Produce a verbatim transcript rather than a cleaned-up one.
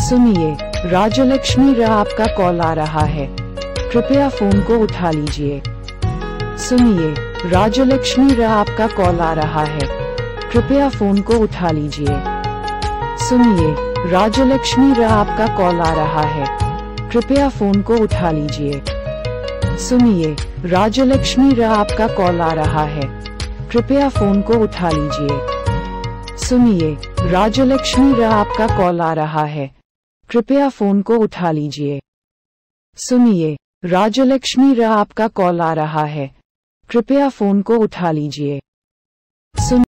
सुनिए, राजलक्ष्मी रा आपका कॉल आ रहा है, कृपया फोन को उठा लीजिए। सुनिए, राजलक्ष्मी रा आपका कॉल आ रहा है, कृपया फोन को उठा लीजिए। सुनिए, राजलक्ष्मी रा आपका कॉल आ रहा है, कृपया फोन को उठा लीजिए। सुनिए, राजलक्ष्मी रा आपका कॉल आ रहा है, कृपया फोन को उठा लीजिए। सुनिए, राजलक्ष्मी रा आपका कॉल आ रहा है, कृपया फोन को उठा लीजिए। सुनिए, राजलक्ष्मी रा आपका कॉल आ रहा है, कृपया फोन को उठा लीजिए। सुन